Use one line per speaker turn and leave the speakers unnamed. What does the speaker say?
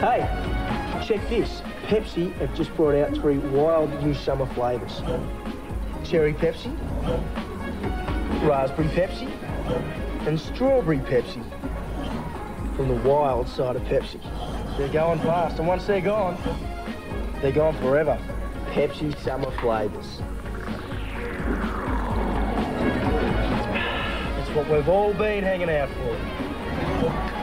Hey, check this. Pepsi have just brought out 3 wild new summer flavours. Cherry Pepsi, raspberry Pepsi, and strawberry Pepsi. From the wild side of Pepsi. They're going fast, and once they're gone forever. Pepsi summer flavours. It's what we've all been hanging out for.